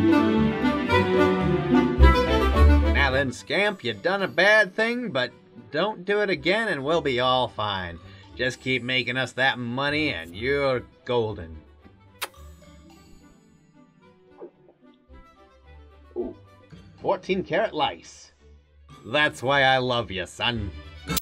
Now then, Scamp, you done a bad thing, but don't do it again and we'll be all fine. Just keep making us that money and you're golden. Ooh, 14 karat lice. That's why I love you, son.